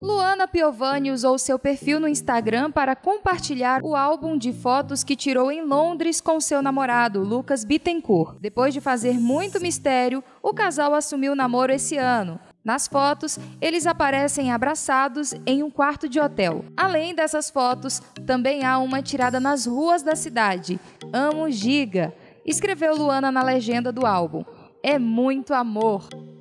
Luana Piovani usou seu perfil no Instagram para compartilhar o álbum de fotos que tirou em Londres com seu namorado, Lucas Bittencourt. Depois de fazer muito mistério, o casal assumiu o namoro esse ano. Nas fotos, eles aparecem abraçados em um quarto de hotel. Além dessas fotos, também há uma tirada nas ruas da cidade. Amo Giga, escreveu Luana na legenda do álbum. É muito amor.